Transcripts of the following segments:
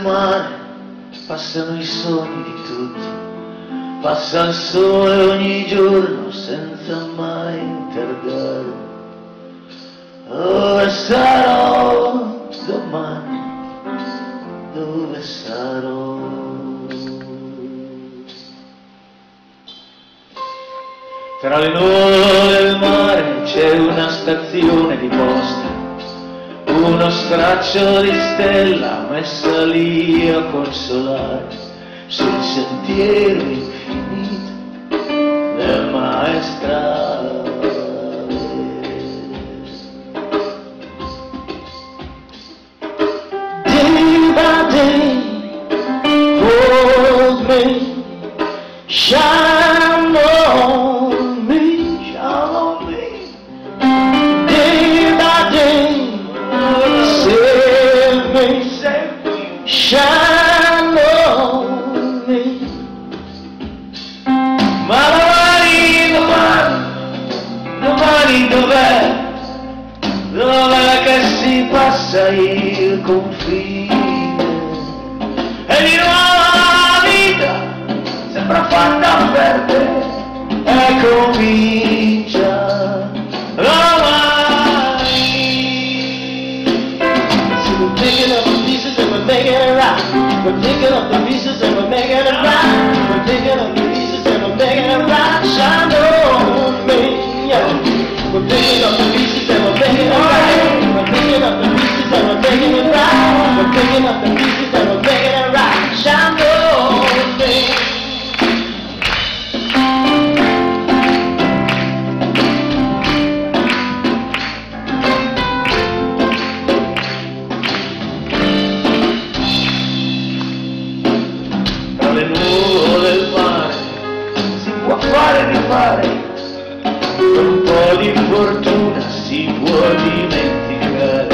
mare passano i sogni di tutti, passa il sole ogni giorno senza mai tardare. Dove sarò domani? Dove sarò? Tra le nuvole del mare c'è una stazione di posta, uno straccio di stella messa lì a consolare sul sentiero infinito del maestrale. Day by day, hold me, shine on me, shine on me. Day by day, save me, shine on me. Ma domani dov'è? Dov'è che si passa il confine? E di nuovo la vita sembra fatta per te e comincia domani. So we're picking up the pieces and we're making it right. We're picking up the pieces and we're making it right. We're picking up the pieces and we're making it right. Shine on me, yeah. We're picking up the pieces and we're making it right. We're picking up the pieces and we're making it right. We're picking up the pieces and we're making it right. Shine on me. Tra le nuvole del mare si può fare e rifare, con un po' di fortuna si può dimenticare.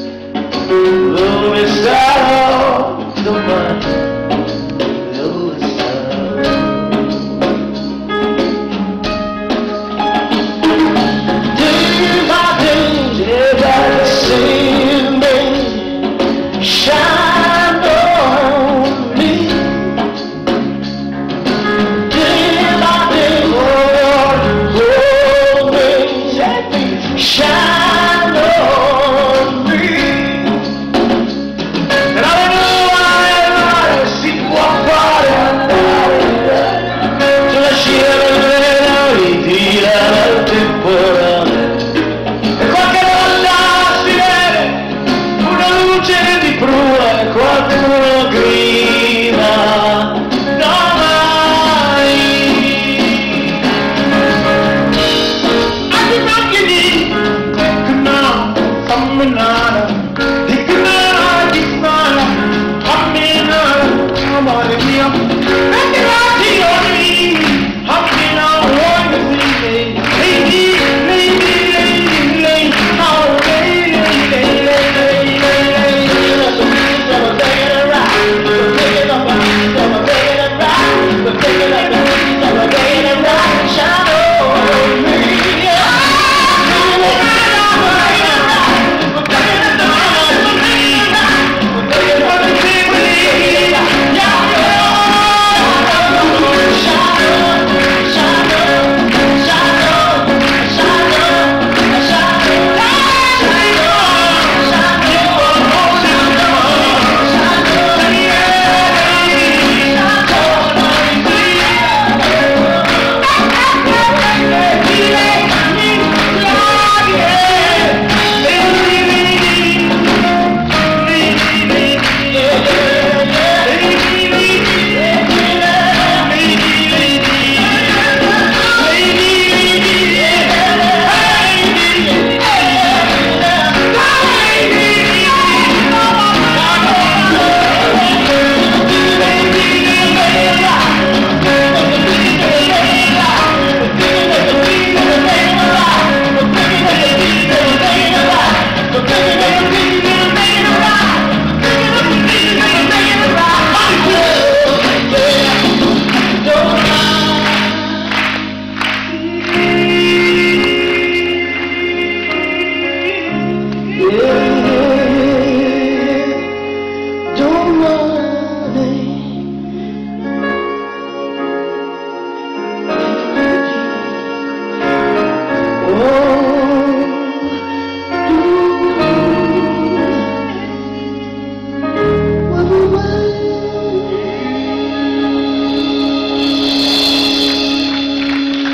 Dove sarò domani? Dove sarò? Day by day, save me, shine on me. Day by day, hold me, shine.